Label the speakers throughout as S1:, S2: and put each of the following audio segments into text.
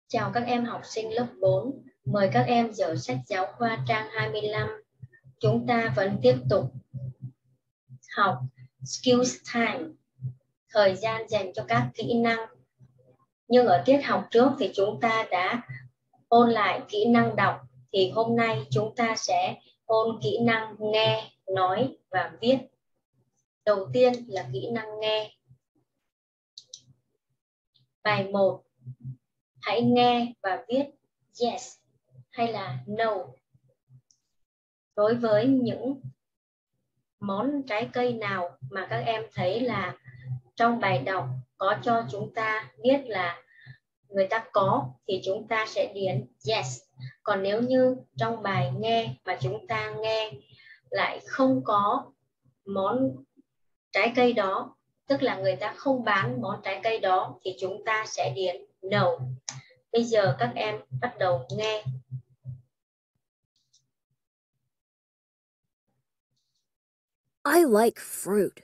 S1: Chào các em học sinh lớp 4. Mời các em dở sách giáo khoa trang 25. Chúng ta vẫn tiếp tục học Skills Time, thời gian dành cho các kỹ năng. Nhưng ở tiết học trước thì chúng ta đã ôn lại kỹ năng đọc. Thì hôm nay chúng ta sẽ ôn kỹ năng nghe, nói và viết. Đầu tiên là kỹ năng nghe. Bài 1. Hãy nghe và viết yes hay là no. Đối với những món trái cây nào mà các em thấy là trong bài đọc có cho chúng ta biết là người ta có thì chúng ta sẽ điền yes. Còn nếu như trong bài nghe mà chúng ta nghe lại không có món trái cây đó, tức là người ta không bán món trái cây đó, thì chúng ta sẽ điền no. Bây giờ các em bắt đầu nghe.
S2: I like fruit.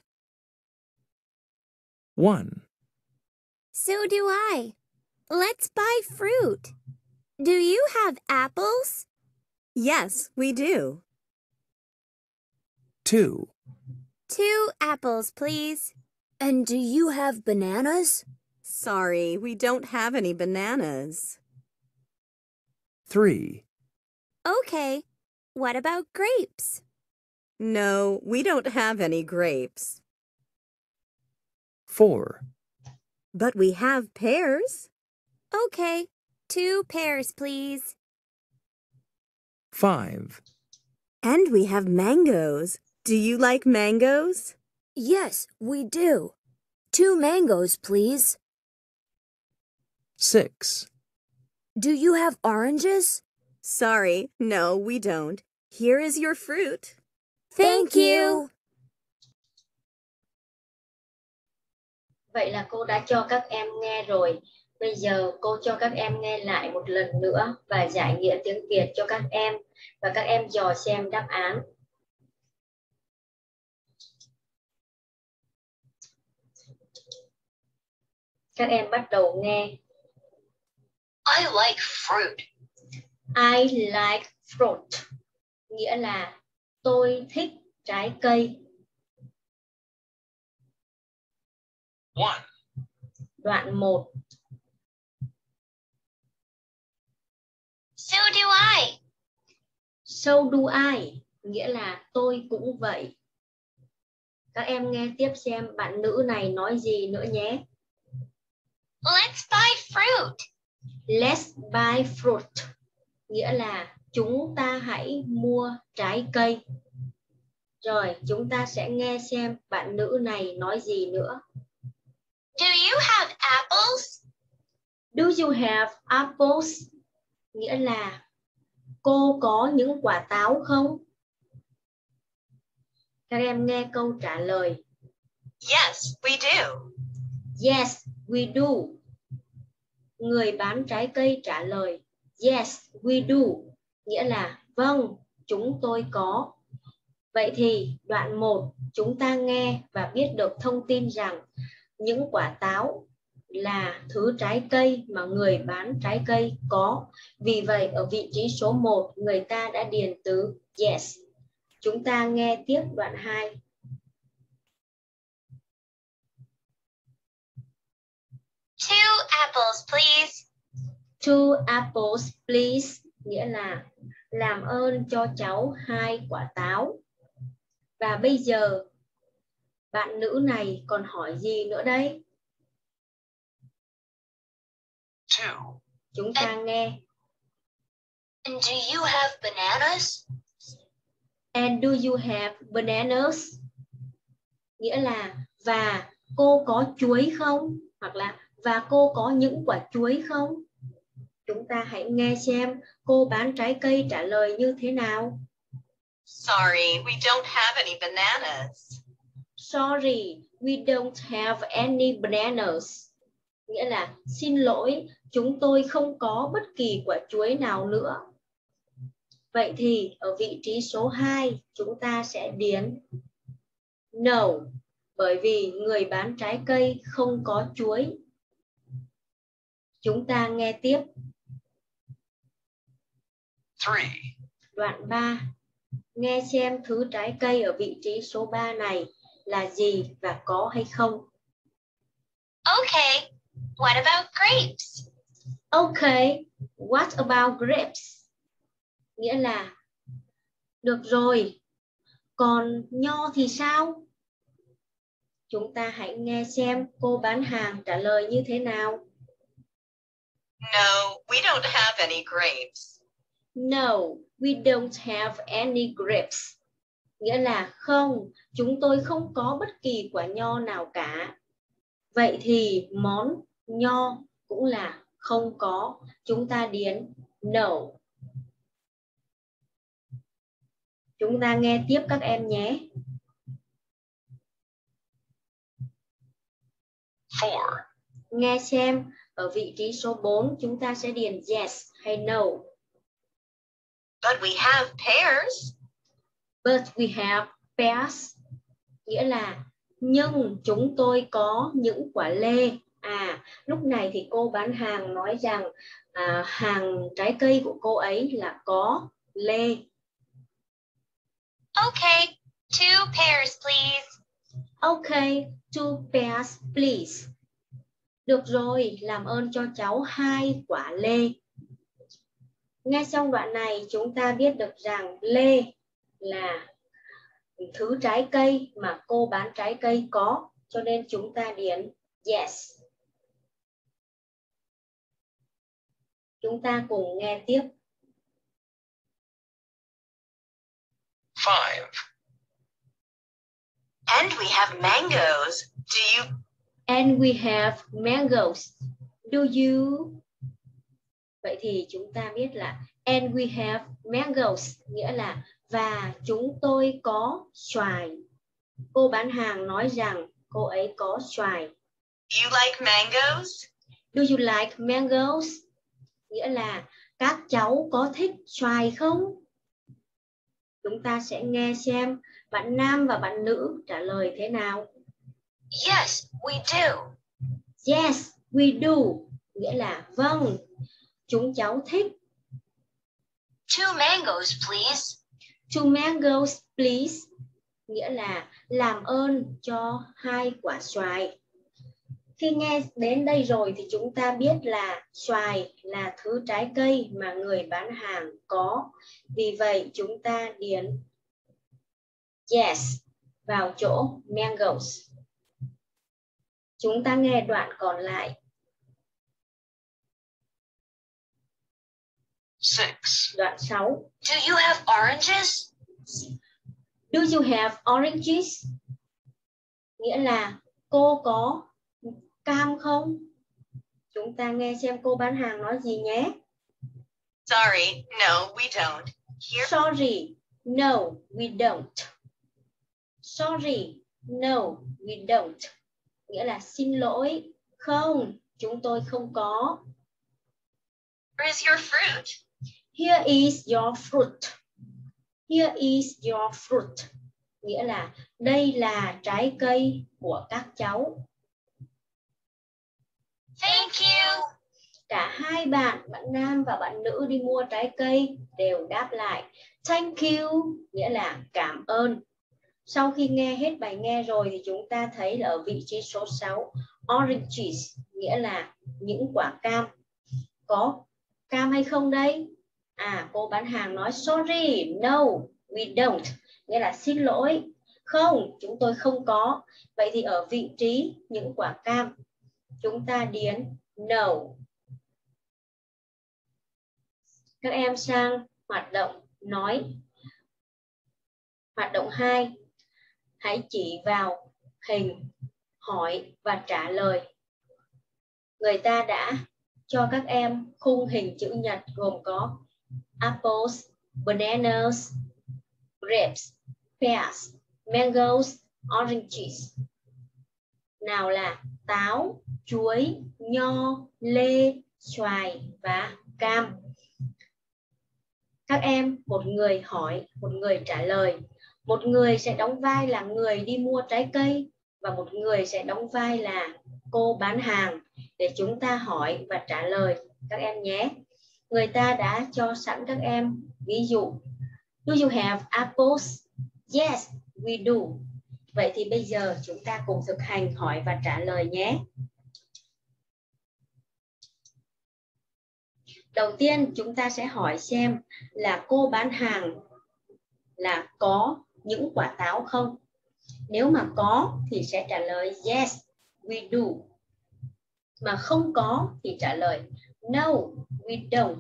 S3: 1.
S4: So do I. Let's buy fruit. Do you have apples?
S2: Yes, we do.
S3: 2.
S4: 2 apples, please.
S2: And do you have bananas? Sorry, we don't have any bananas.
S3: 3.
S4: Okay. What about grapes?
S2: No, we don't have any grapes.
S3: 4.
S2: But we have pears.
S4: Okay. 2 pears, please.
S3: 5.
S2: And we have mangoes. Do you like mangoes?
S5: Yes, we do. 2 mangoes, please.
S3: 6.
S5: Do you have oranges?
S2: Sorry, no, we don't. Here is your fruit.
S4: Thank you.
S1: Vậy là cô đã cho các em nghe rồi. Bây giờ cô cho các em nghe lại một lần nữa và giải nghĩa tiếng Việt cho các em. Và các em dò xem đáp án. Các em bắt đầu nghe.
S6: I like fruit.
S1: I like fruit. Nghĩa là tôi thích trái cây.
S6: 1.
S1: Đoạn 1.
S6: So do I.
S1: So do I. Nghĩa là tôi cũng vậy. Các em nghe tiếp xem bạn nữ này nói gì nữa nhé.
S6: Let's buy fruit.
S1: Let's buy fruit. Nghĩa là chúng ta hãy mua trái cây. Rồi, chúng ta sẽ nghe xem bạn nữ này nói gì nữa.
S6: Do you have apples?
S1: Do you have apples? Nghĩa là cô có những quả táo không? Các em nghe câu trả lời.
S6: Yes, we do.
S1: Yes, we do. Người bán trái cây trả lời. Yes, we do. Nghĩa là vâng, chúng tôi có. Vậy thì đoạn 1 chúng ta nghe và biết được thông tin rằng những quả táo là thứ trái cây mà người bán trái cây có. Vì vậy ở vị trí số 1 người ta đã điền từ yes. Chúng ta nghe tiếp đoạn 2.
S6: Two apples, please.
S1: 2 apples, please. Nghĩa là làm ơn cho cháu 2 quả táo. Và bây giờ bạn nữ này còn hỏi gì nữa đây?
S6: 2.
S1: Chúng ta nghe.
S6: And do you have bananas?
S1: And do you have bananas? Nghĩa là và cô có chuối không? Hoặc là và cô có những quả chuối không? Chúng ta hãy nghe xem cô bán trái cây trả lời như thế nào.
S6: Sorry, we don't have any bananas.
S1: Sorry, we don't have any bananas. Nghĩa là xin lỗi, chúng tôi không có bất kỳ quả chuối nào nữa. Vậy thì ở vị trí số 2 chúng ta sẽ điền no, bởi vì người bán trái cây không có chuối. Chúng ta nghe tiếp.
S3: 3.
S1: Đoạn 3. Nghe xem thứ trái cây ở vị trí số 3 này là gì và có hay không.
S6: Okay, what about grapes?
S1: Okay, what about grapes? Nghĩa là được rồi, còn nho thì sao? Chúng ta hãy nghe xem cô bán hàng trả lời như thế nào.
S6: No, we don't have any grapes.
S1: No, we don't have any grapes. Nghĩa là không, chúng tôi không có bất kỳ quả nho nào cả. Vậy thì món nho cũng là không có. Chúng ta điền no. Chúng ta nghe tiếp các em nhé.
S3: 4.
S1: Nghe xem ở vị trí số 4 chúng ta sẽ điền yes hay no.
S6: But we have pears.
S1: But we have pears. Nghĩa là nhưng chúng tôi có những quả lê. Lúc này thì cô bán hàng nói rằng hàng trái cây của cô ấy là có lê.
S6: Okay, 2 pears, please.
S1: Okay, 2 pears, please. Được rồi, làm ơn cho cháu 2 quả lê. Nghe xong đoạn này chúng ta biết được rằng lê là thứ trái cây mà cô bán trái cây có, cho nên chúng ta điền yes. Chúng ta cùng nghe tiếp.
S3: 5.
S6: And we have mangoes. Do you?
S1: And we have mangoes. Do you? Vậy thì chúng ta biết là and we have mangoes nghĩa là và chúng tôi có xoài. Cô bán hàng nói rằng cô ấy có xoài.
S6: You like mangoes?
S1: Do you like mangoes? Nghĩa là các cháu có thích xoài không? Chúng ta sẽ nghe xem bạn nam và bạn nữ trả lời thế nào.
S6: Yes, we do.
S1: Yes, we do. Nghĩa là vâng, chúng cháu thích.
S6: 2 mangoes, please.
S1: 2 mangoes, please. Nghĩa là làm ơn cho 2 quả xoài. Khi nghe đến đây rồi thì chúng ta biết là xoài là thứ trái cây mà người bán hàng có. Vì vậy chúng ta điền yes vào chỗ mangoes. Chúng ta nghe đoạn còn lại.
S3: 6.
S1: Đoạn 6.
S6: Do you have oranges?
S1: Do you have oranges? Nghĩa là cô có cam không? Chúng ta nghe xem cô bán hàng nói gì nhé.
S6: Sorry, no, we don't. Here.
S1: Sorry, no, we don't. Sorry, no, we don't. Nghĩa là xin lỗi, không, chúng tôi không có.
S6: Where is your fruit?
S1: Here is your fruit. Here is your fruit. Nghĩa là đây là trái cây của các cháu.
S6: Thank you.
S1: Cả hai bạn nam và bạn nữ đi mua trái cây đều đáp lại thank you, nghĩa là cảm ơn. Sau khi nghe hết bài nghe rồi thì chúng ta thấy là ở vị trí số 6 oranges, nghĩa là những quả cam. Có cam hay không đây? Cô bán hàng nói sorry, no, we don't, nghĩa là xin lỗi, không, chúng tôi không có. Vậy thì ở vị trí những quả cam chúng ta điền no. Các em sang hoạt động nói. Hoạt động 2. Hãy chỉ vào hình, hỏi và trả lời. Người ta đã cho các em khung hình chữ nhật gồm có apples, bananas, grapes, pears, mangoes, oranges. Nào là táo, chuối, nho, lê, xoài và cam. Các em, một người hỏi, một người trả lời. Một người sẽ đóng vai là người đi mua trái cây và một người sẽ đóng vai là cô bán hàng để chúng ta hỏi và trả lời các em nhé. Người ta đã cho sẵn các em ví dụ. Do you have apples? Yes, we do. Vậy thì bây giờ chúng ta cùng thực hành hỏi và trả lời nhé. Đầu tiên chúng ta sẽ hỏi xem là cô bán hàng là có những quả táo không? Nếu mà có thì sẽ trả lời yes, we do. Mà không có thì trả lời no, we don't.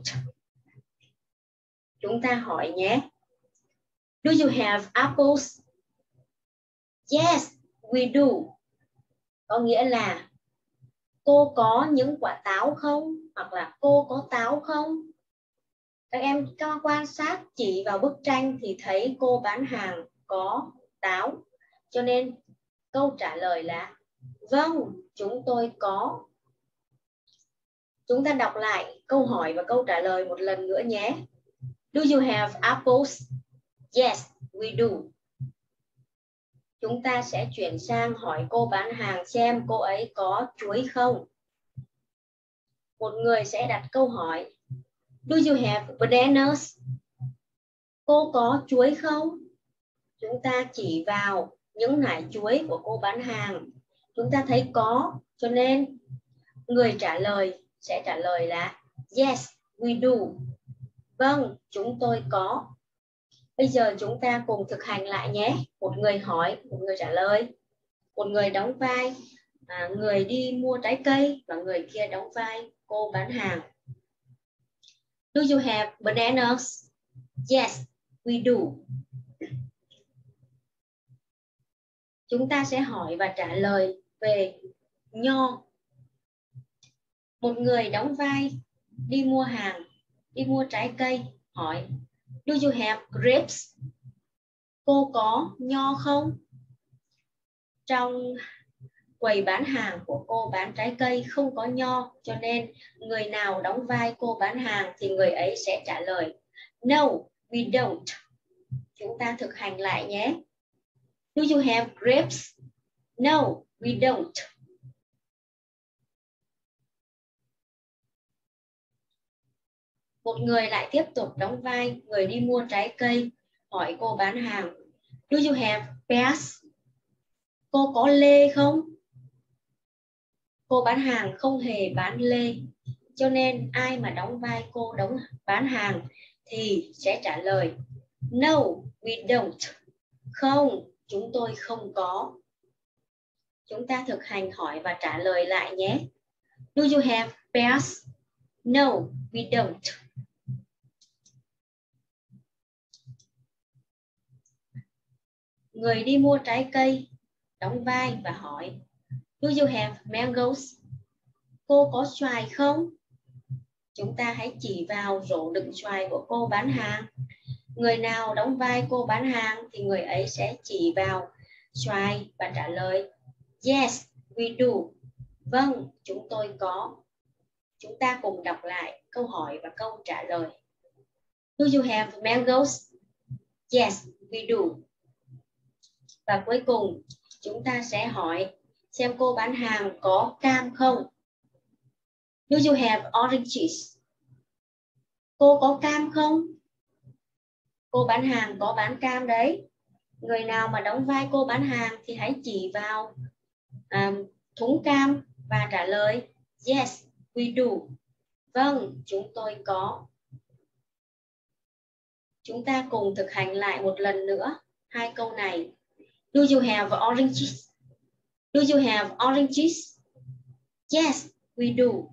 S1: Chúng ta hỏi nhé. Do you have apples? Yes, we do. Có nghĩa là cô có những quả táo không? Hoặc là cô có táo không? Các em quan sát chỉ vào bức tranh thì thấy cô bán hàng có táo. Cho nên câu trả lời là vâng, chúng tôi có. Chúng ta đọc lại câu hỏi và câu trả lời một lần nữa nhé. Do you have apples? Yes, we do. Chúng ta sẽ chuyển sang hỏi cô bán hàng xem cô ấy có chuối không. Một người sẽ đặt câu hỏi. Do you have bananas? Cô có chuối không? Chúng ta chỉ vào những nải chuối của cô bán hàng. Chúng ta thấy có, cho nên người trả lời sẽ trả lời là yes, we do. Vâng, chúng tôi có. Bây giờ chúng ta cùng thực hành lại nhé. Một người hỏi, một người trả lời. Một người đóng vai người đi mua trái cây và người kia đóng vai cô bán hàng. Do you have bananas? Yes, we do. Chúng ta sẽ hỏi và trả lời về nho. Một người đóng vai đi mua hàng, đi mua trái cây, hỏi do you have grapes? Cô có nho không? Trong quầy bán hàng của cô bán trái cây không có nho, cho nên người nào đóng vai cô bán hàng thì người ấy sẽ trả lời no, we don't. Chúng ta thực hành lại nhé. Do you have grapes? No, we don't. Một người lại tiếp tục đóng vai người đi mua trái cây, hỏi cô bán hàng do you have pears? Cô có lê không? Cô bán hàng không hề bán lê, cho nên ai mà đóng vai cô bán hàng thì sẽ trả lời no, we don't. Không, chúng tôi không có. Chúng ta thực hành hỏi và trả lời lại nhé. Do you have pears? No, we don't. Người đi mua trái cây đóng vai và hỏi do you have mangoes? Cô có xoài không? Chúng ta hãy chỉ vào rổ đựng xoài của cô bán hàng. Người nào đóng vai cô bán hàng thì người ấy sẽ chỉ vào xoài và trả lời yes, we do. Vâng, chúng tôi có. Chúng ta cùng đọc lại câu hỏi và câu trả lời. Do you have mangoes? Yes, we do. Và cuối cùng chúng ta sẽ hỏi xem cô bán hàng có cam không? Do you have oranges? Cô có cam không? Cô bán hàng có bán cam đấy. Người nào mà đóng vai cô bán hàng thì hãy chỉ vào thúng cam và trả lời yes, we do. Vâng, chúng tôi có. Chúng ta cùng thực hành lại một lần nữa hai câu này. Do you have oranges? Do you have oranges? Yes, we do.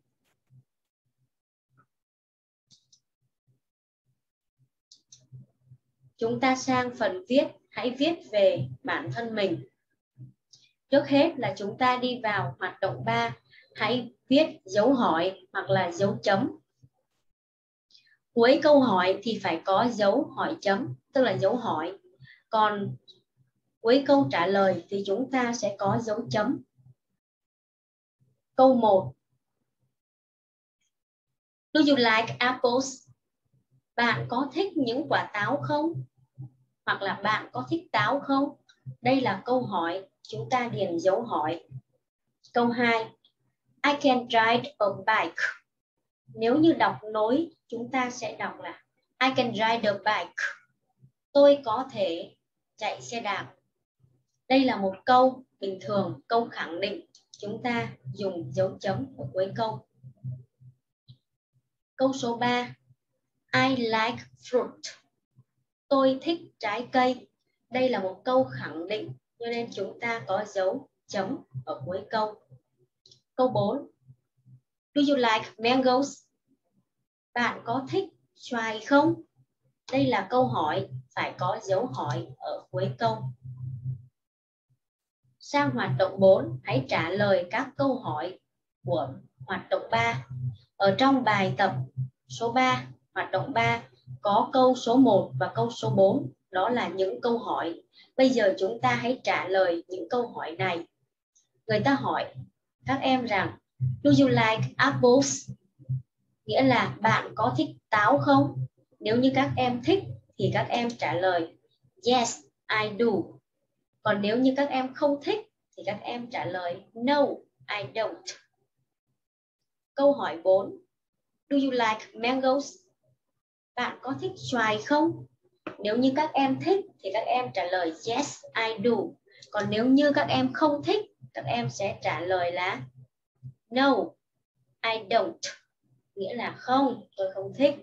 S1: Chúng ta sang phần viết. Hãy viết về bản thân mình. Trước hết là chúng ta đi vào hoạt động 3. Hãy viết dấu hỏi hoặc là dấu chấm. Cuối câu hỏi thì phải có dấu hỏi chấm, tức là dấu hỏi. Còn cuối câu trả lời thì chúng ta sẽ có dấu chấm. Câu 1. Do you like apples? Bạn có thích những quả táo không? Hoặc là bạn có thích táo không? Đây là câu hỏi, chúng ta điền dấu hỏi. Câu 2. I can ride a bike. Nếu như đọc nối, chúng ta sẽ đọc là I can ride the bike. Tôi có thể chạy xe đạp. Đây là một câu bình thường, câu khẳng định. Chúng ta dùng dấu chấm ở cuối câu. Câu số 3. I like fruit. Tôi thích trái cây. Đây là một câu khẳng định, cho nên chúng ta có dấu chấm ở cuối câu. Câu 4. Do you like mangoes? Bạn có thích xoài không? Đây là câu hỏi, phải có dấu hỏi ở cuối câu. Sang hoạt động 4, hãy trả lời các câu hỏi của hoạt động 3. Ở trong bài tập số 3, hoạt động 3, có câu số 1 và câu số 4, đó là những câu hỏi. Bây giờ chúng ta hãy trả lời những câu hỏi này. Người ta hỏi các em rằng, do you like apples? Nghĩa là bạn có thích táo không? Nếu như các em thích thì các em trả lời yes, I do. Còn nếu như các em không thích thì các em trả lời no, I don't. Câu hỏi 4. Do you like mangoes? Bạn có thích xoài không? Nếu như các em thích thì các em trả lời yes, I do. Còn nếu như các em không thích, các em sẽ trả lời là no, I don't. Nghĩa là không, tôi không thích.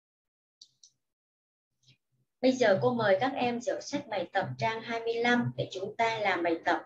S1: Bây giờ cô mời các em dở sách bài tập trang 25 để chúng ta làm bài tập.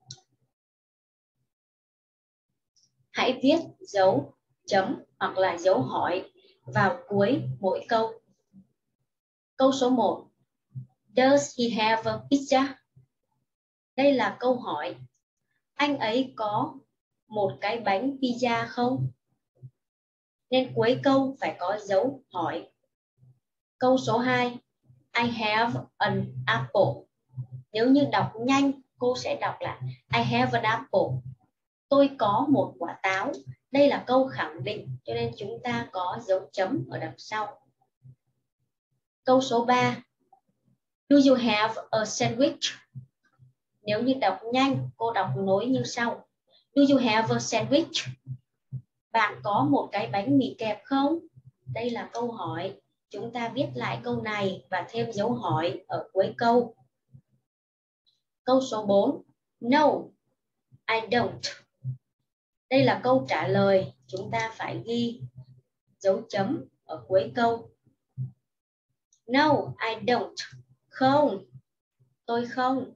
S1: Hãy viết dấu chấm hoặc là dấu hỏi vào cuối mỗi câu. Câu số 1. Does he have a pizza? Đây là câu hỏi. Anh ấy có một cái bánh pizza không? Nên cuối câu phải có dấu hỏi. Câu số 2. I have an apple. Nếu như đọc nhanh, cô sẽ đọc là I have an apple. Tôi có một quả táo. Đây là câu khẳng định, cho nên chúng ta có dấu chấm ở đằng sau. Câu số 3. Do you have a sandwich? Nếu như đọc nhanh, cô đọc nối như sau. Do you have a sandwich? Bạn có một cái bánh mì kẹp không? Đây là câu hỏi. Chúng ta viết lại câu này và thêm dấu hỏi ở cuối câu. Câu số 4. No, I don't. Đây là câu trả lời. Chúng ta phải ghi dấu chấm ở cuối câu. No, I don't. Không, tôi không.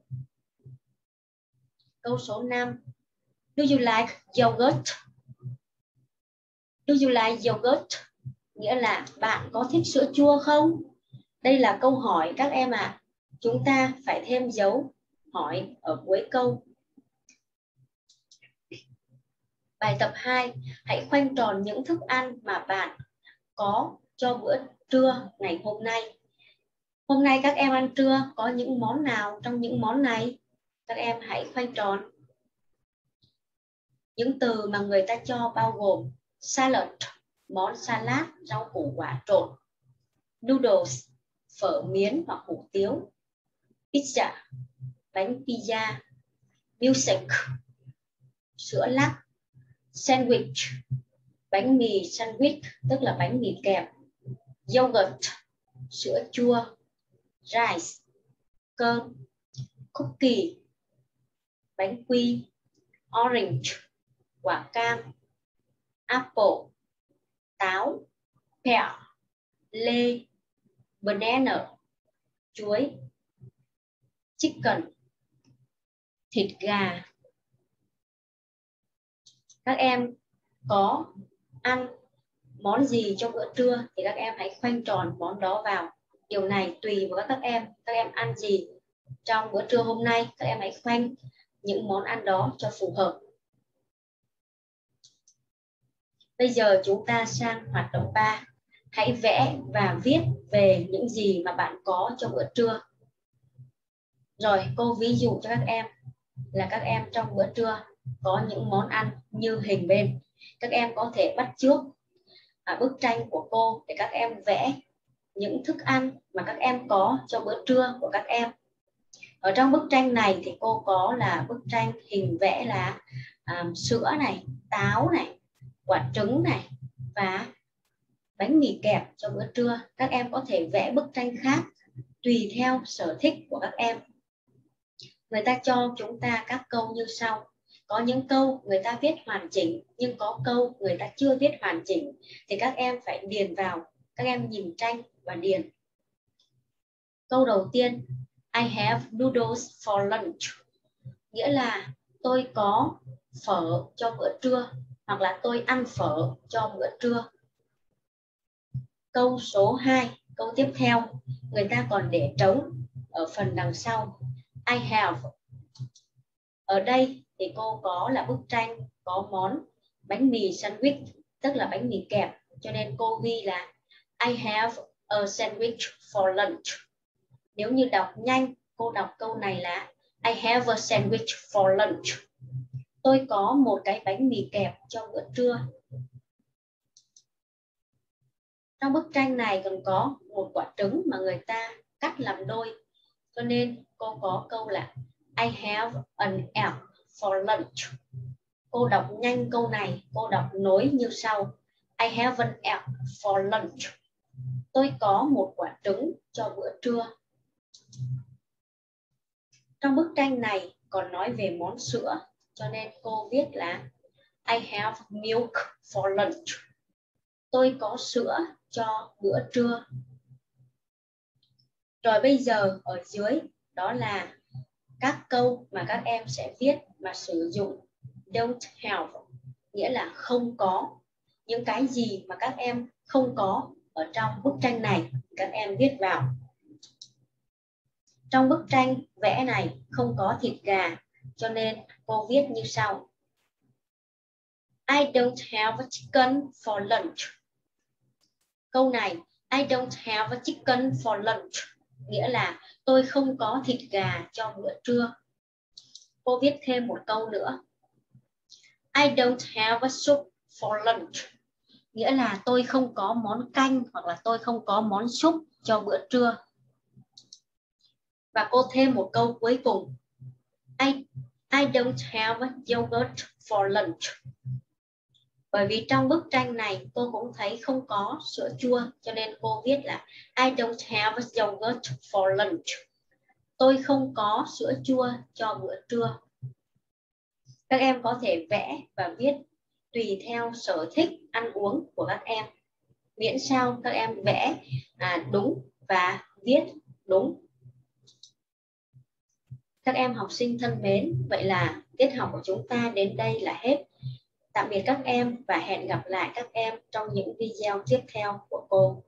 S1: Câu số 5. Do you like yogurt? Do you like yogurt? Nghĩa là bạn có thích sữa chua không? Đây là câu hỏi các em ạ. Chúng ta phải thêm dấu hỏi ở cuối câu. Bài tập 2. Hãy khoanh tròn những thức ăn mà bạn có cho bữa trưa ngày hôm nay. Hôm nay các em ăn trưa có những món nào trong những món này? Các em hãy khoanh tròn. Những từ mà người ta cho bao gồm salad, món salad, rau củ quả trộn, noodles, phở miến hoặc hủ tiếu, pizza, bánh pizza, milkshake, sữa lắc, sandwich, bánh mì sandwich tức là bánh mì kẹp, yogurt, sữa chua, rice, cơm, cookie, bánh quy, orange, quả cam, apple, táo, pear, lê, banana, chuối, chicken, thịt gà. Các em có ăn món gì cho bữa trưa thì các em hãy khoanh tròn món đó vào. Điều này tùy vào các em ăn gì trong bữa trưa hôm nay, các em hãy khoanh những món ăn đó cho phù hợp. Bây giờ chúng ta sang hoạt động 3. Hãy vẽ và viết về những gì mà bạn có cho bữa trưa. Rồi cô ví dụ cho các em là các em trong bữa trưa có những món ăn như hình bên. Các em có thể bắt chước bức tranh của cô để các em vẽ những thức ăn mà các em có cho bữa trưa của các em. Ở trong bức tranh này thì cô có là bức tranh hình vẽ là sữa này, táo này, quả trứng này và bánh mì kẹp cho bữa trưa. Các em có thể vẽ bức tranh khác tùy theo sở thích của các em. Người ta cho chúng ta các câu như sau. Có những câu người ta viết hoàn chỉnh, nhưng có câu người ta chưa viết hoàn chỉnh, thì các em phải điền vào. Các em nhìn tranh và điền. Câu đầu tiên, I have noodles for lunch, nghĩa là tôi có phở cho bữa trưa, hoặc là tôi ăn phở cho bữa trưa. Câu số 2, câu tiếp theo, người ta còn để trống ở phần đằng sau. I have. Ở đây thì cô có là bức tranh có món bánh mì sandwich, tức là bánh mì kẹp, cho nên cô ghi là I have a sandwich for lunch. Nếu như đọc nhanh, cô đọc câu này là I have a sandwich for lunch. Tôi có một cái bánh mì kẹp cho bữa trưa. Trong bức tranh này còn có một quả trứng mà người ta cắt làm đôi, cho nên cô có câu là I have an egg for lunch. Cô đọc nhanh câu này, cô đọc nối như sau. I have an egg for lunch. Tôi có một quả trứng cho bữa trưa. Trong bức tranh này còn nói về món sữa, cho nên cô viết là I have milk for lunch. Tôi có sữa cho bữa trưa. Rồi bây giờ ở dưới đó là các câu mà các em sẽ viết mà sử dụng don't have, nghĩa là không có. Những cái gì mà các em không có ở trong bức tranh này các em viết vào. Trong bức tranh vẽ này không có thịt gà, cho nên cô viết như sau. I don't have a chicken for lunch. Câu này I don't have a chicken for lunch, nghĩa là tôi không có thịt gà cho bữa trưa. Cô viết thêm một câu nữa. I don't have a soup for lunch, nghĩa là tôi không có món canh hoặc là tôi không có món súp cho bữa trưa. Và cô thêm một câu cuối cùng. I don't have a yogurt for lunch. Bởi vì trong bức tranh này cô cũng thấy không có sữa chua, cho nên cô viết là I don't have a yogurt for lunch. Tôi không có sữa chua cho bữa trưa. Các em có thể vẽ và viết tùy theo sở thích ăn uống của các em. Miễn sao các em vẽ đúng và viết đúng. Các em học sinh thân mến, vậy là tiết học của chúng ta đến đây là hết. Tạm biệt các em và hẹn gặp lại các em trong những video tiếp theo của cô.